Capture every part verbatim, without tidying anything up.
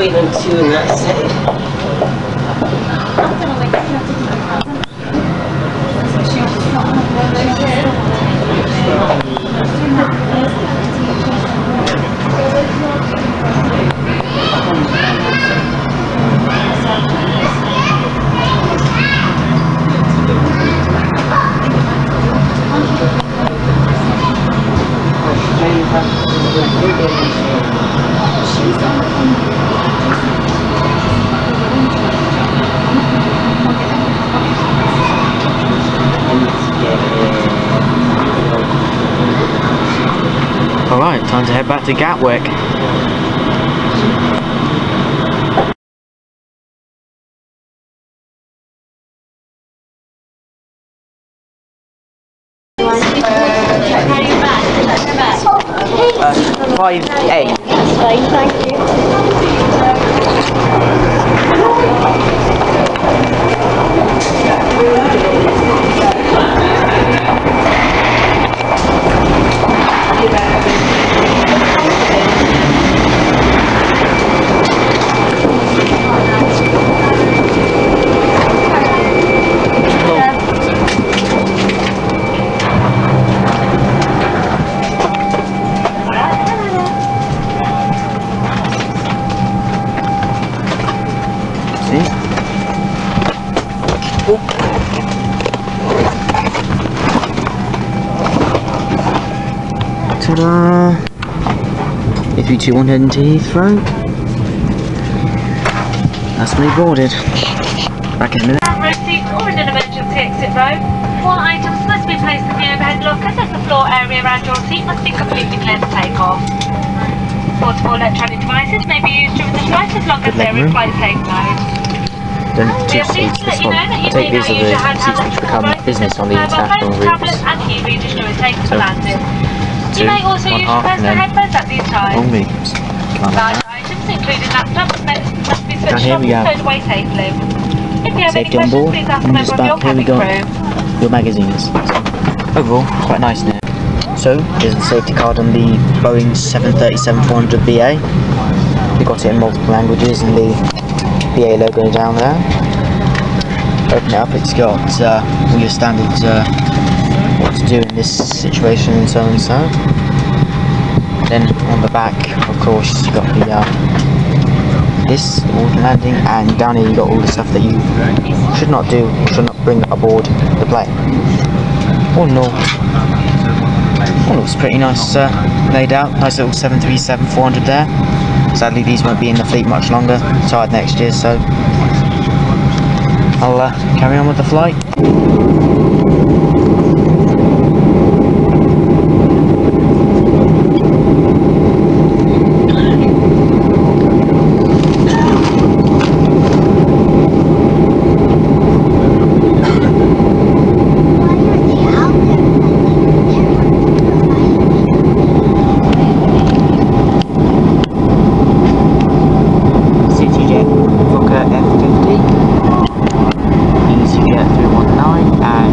wheel and two in that set. Alright, time to head back to Gatwick. Uh, five eight. That's fine, thank you. Ta-da! If you two want heading to Heathrow, that's me boarded. Back in a minute. Row seat or in an emergency exit row. All items must be placed in the overhead lockers as the floor area around your seat must be completely clear to take off. Portable electronic devices may be used during the flight as long as they're in flight safe mode. Then two seats, this one. Take these are the seats which become business on the international routes. And e-readers during takeoff So, and landing. two, You may also one use half, your and personal then headphones at these times. long mediums. Large items, including laptops, must be Now switched here off we and go. stowed away safely. If you have Safety any on questions, board, please ask a and member just of your back here we cabin go. crew. Your magazines. So, overall, quite nice in here. So, here's the safety card on the Boeing seven thirty-seven four hundred B A. We got it in multiple languages and the B A logo down there. Open it up, it's got uh, all your standard uh, what to do in this situation and so and so. Then on the back, of course, you've got the uh, this, the water landing, and down here you've got all the stuff that you should not do or should not bring aboard the plane. All in all, all looks pretty nice uh, laid out. Nice little seven thirty-seven four hundred there. Sadly, these won't be in the fleet much longer, retired next year, so I'll uh, carry on with the flight. EasyJet three one nine and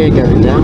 gear going down.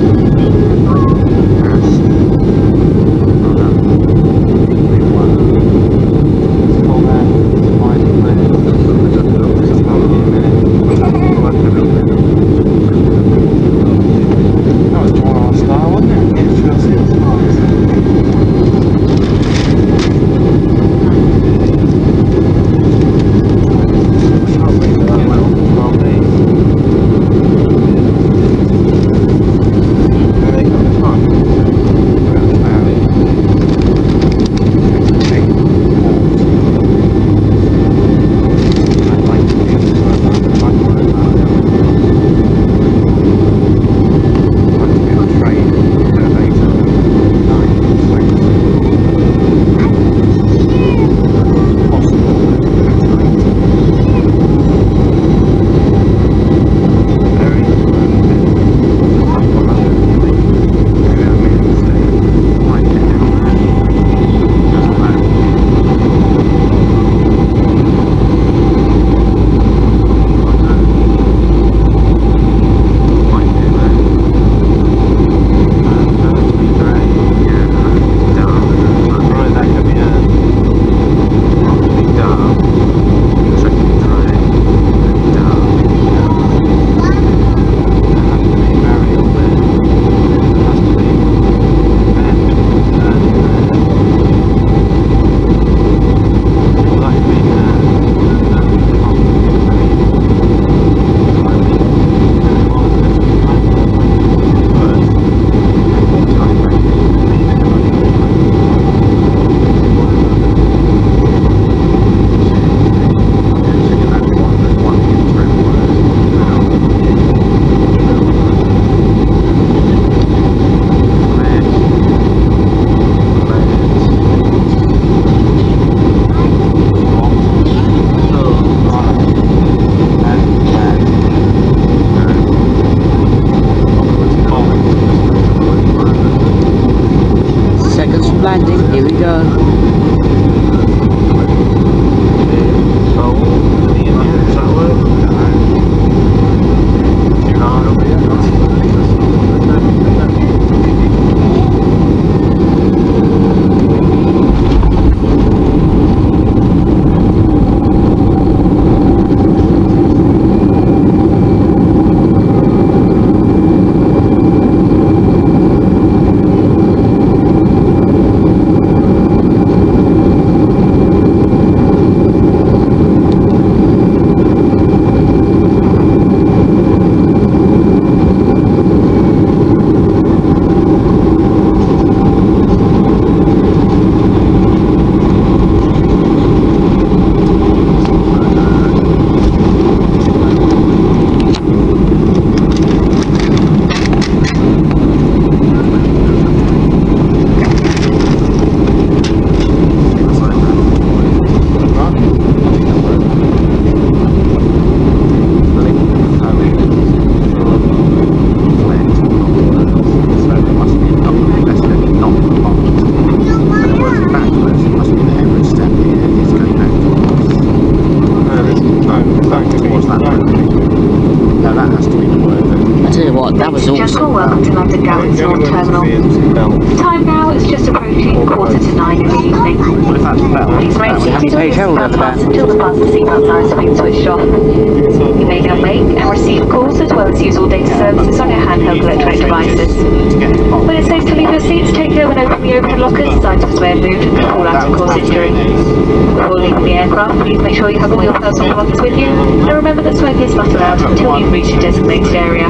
Welcome to London Gatwick North Terminal. The time now is just approaching quarter to nine in the evening. Please remain seated on your seatbelt pass until the fasten seatbelt signs have been switched off. You may now make and receive calls as well as use all data services on your handheld electronic devices. When it's safe to leave your seats, take care when opening the overhead lockers as items may have moved and fall out of course injury. Before leaving the aircraft, please make sure you have all your personal belongings with you, and remember that smoking is not allowed until you've reached a designated area.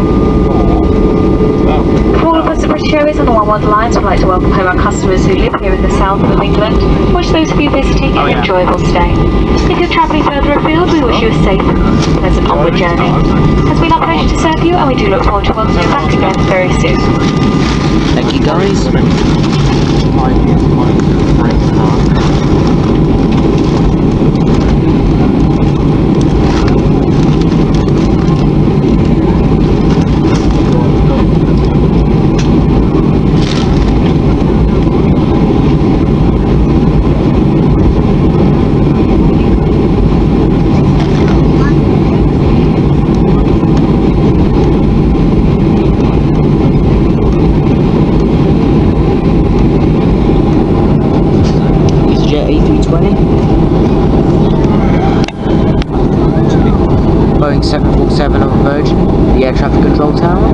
For all of us at British Airways on the one one Alliance, we'd like to welcome home our customers who live here in the south of England. We wish those of you visiting an enjoyable stay. If you're travelling further afield, we wish you a safe, pleasant onward journey. It's been our pleasure to serve you, and we do look forward to welcoming you back again very soon. Thank you, guys. traffic control tower.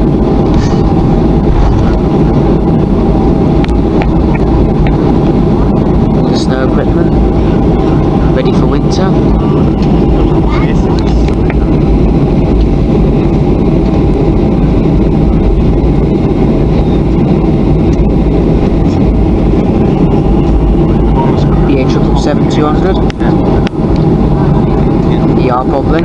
All the snow equipment ready for winter. B A seven seven two hundred. E R probably.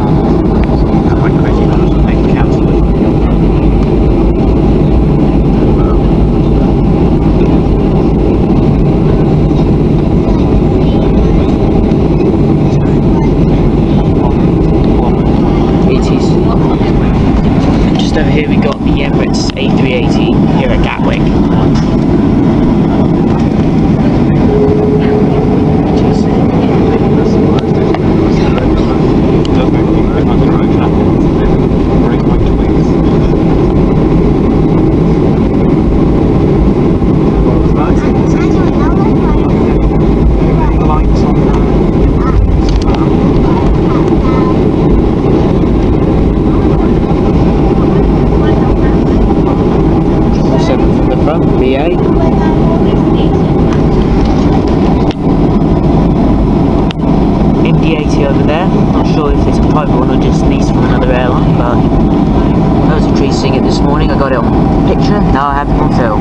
And just over here we got the Emirates A three eighty here at Gatwick. B A. M D eighty over there, not sure if it's a private one or just leased from another airline, but I was a tree seeing it this morning. I got it on picture, now I have it on film.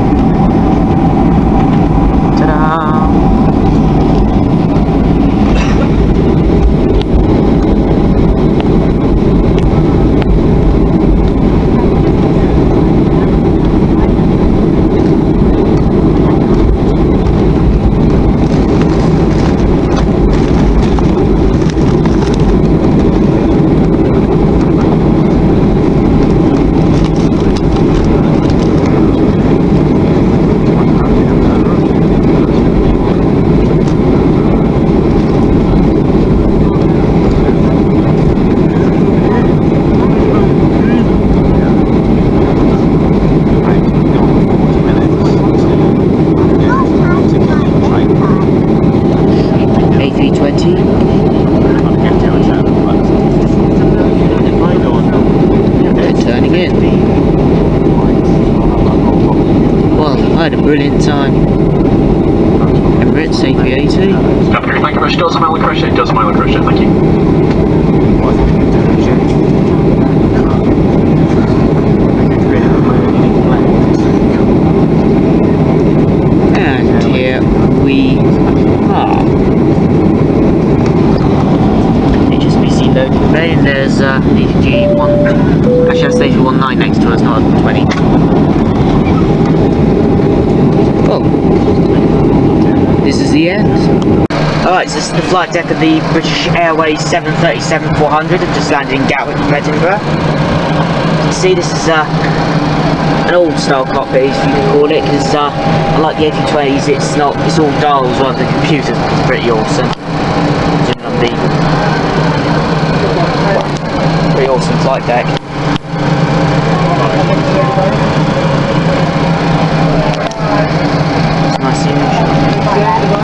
Ta-da! Turning in. Well, I had a brilliant time. Emirates A three eighty. Okay, thank you very much. Does a mile crash it, does a mile crash it, thank you. And here we are. H S B C loading bay, and there's uh, the G one. Actually, that's the one nine next to us, not a twenty. Oh, this is the end. Alright, so this is the flight deck of the British Airways seven thirty-seven four hundred. I've just landed in Gatwick from Edinburgh. You can see this is uh, an old style cockpit, if you can call it, because uh, unlike the A three twenties, it's not, it's all dials rather than computers, which is pretty awesome. Pretty awesome flight deck. Nice image.